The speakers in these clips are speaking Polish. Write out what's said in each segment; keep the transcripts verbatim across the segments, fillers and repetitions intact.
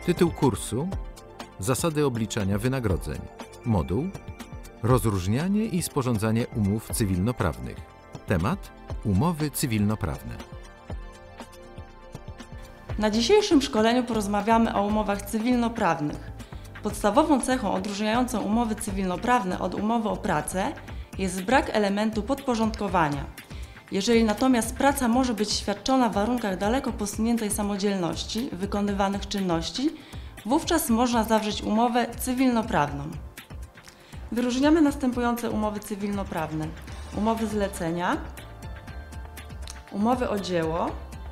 Tytuł kursu: Zasady obliczania wynagrodzeń. Moduł: Rozróżnianie i sporządzanie umów cywilnoprawnych. Temat: umowy cywilnoprawne. Na dzisiejszym szkoleniu porozmawiamy o umowach cywilnoprawnych. Podstawową cechą odróżniającą umowy cywilnoprawne od umowy o pracę jest brak elementu podporządkowania. Jeżeli natomiast praca może być świadczona w warunkach daleko posuniętej samodzielności wykonywanych czynności, wówczas można zawrzeć umowę cywilnoprawną. Wyróżniamy następujące umowy cywilnoprawne: umowy zlecenia, umowy o dzieło,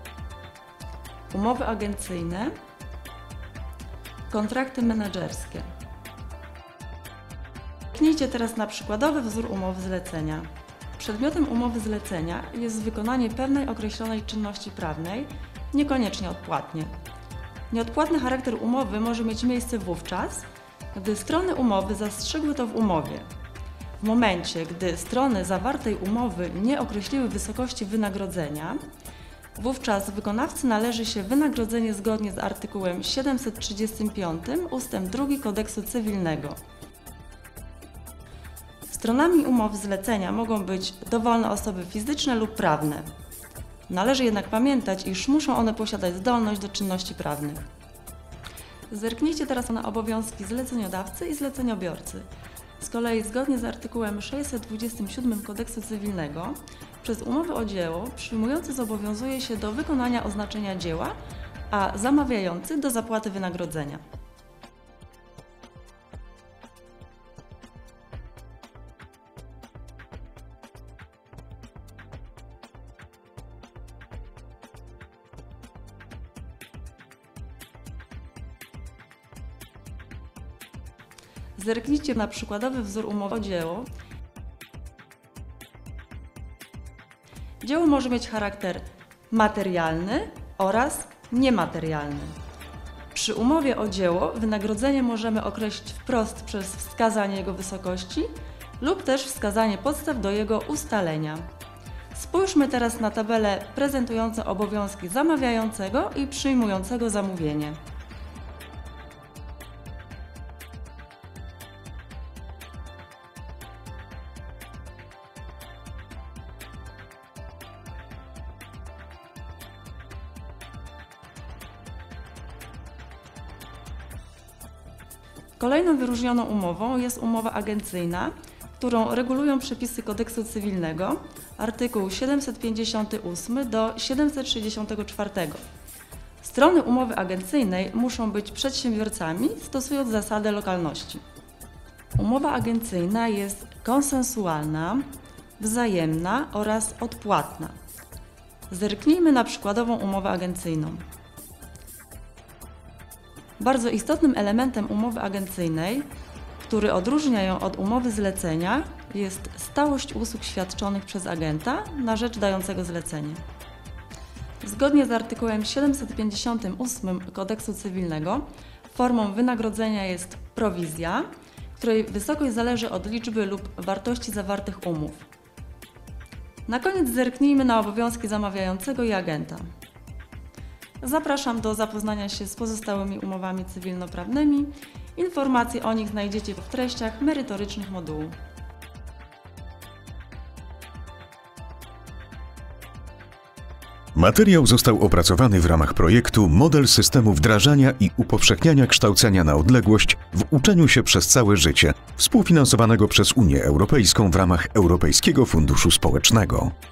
umowy agencyjne, kontrakty menedżerskie. Zerknijcie teraz na przykładowy wzór umowy zlecenia. Przedmiotem umowy zlecenia jest wykonanie pewnej określonej czynności prawnej, niekoniecznie odpłatnie. Nieodpłatny charakter umowy może mieć miejsce wówczas, gdy strony umowy zastrzegły to w umowie. W momencie, gdy strony zawartej umowy nie określiły wysokości wynagrodzenia, wówczas wykonawcy należy się wynagrodzenie zgodnie z artykułem siedemset trzydziestym piątym ustęp drugi Kodeksu Cywilnego. Stronami umowy zlecenia mogą być dowolne osoby fizyczne lub prawne. Należy jednak pamiętać, iż muszą one posiadać zdolność do czynności prawnych. Zerknijcie teraz na obowiązki zleceniodawcy i zleceniobiorcy. Z kolei zgodnie z artykułem sześćset dwudziestym siódmym Kodeksu Cywilnego przez umowę o dzieło przyjmujący zobowiązuje się do wykonania oznaczenia dzieła, a zamawiający do zapłaty wynagrodzenia. Zerknijcie na przykładowy wzór umowy o dzieło. Dzieło może mieć charakter materialny oraz niematerialny. Przy umowie o dzieło wynagrodzenie możemy określić wprost przez wskazanie jego wysokości lub też wskazanie podstaw do jego ustalenia. Spójrzmy teraz na tabelę prezentującą obowiązki zamawiającego i przyjmującego zamówienie. Kolejną wyróżnioną umową jest umowa agencyjna, którą regulują przepisy Kodeksu Cywilnego, artykuł siedemset pięćdziesiąty ósmy do siedemset sześćdziesiątego czwartego. Strony umowy agencyjnej muszą być przedsiębiorcami, stosując zasadę lokalności. Umowa agencyjna jest konsensualna, wzajemna oraz odpłatna. Zerknijmy na przykładową umowę agencyjną. Bardzo istotnym elementem umowy agencyjnej, który odróżnia ją od umowy zlecenia, jest stałość usług świadczonych przez agenta na rzecz dającego zlecenie. Zgodnie z artykułem siedemset pięćdziesiątym ósmym Kodeksu Cywilnego formą wynagrodzenia jest prowizja, której wysokość zależy od liczby lub wartości zawartych umów. Na koniec zerknijmy na obowiązki zamawiającego i agenta. Zapraszam do zapoznania się z pozostałymi umowami cywilnoprawnymi. Informacje o nich znajdziecie w treściach merytorycznych modułu. Materiał został opracowany w ramach projektu Model systemu wdrażania i upowszechniania kształcenia na odległość w uczeniu się przez całe życie, współfinansowanego przez Unię Europejską w ramach Europejskiego Funduszu Społecznego.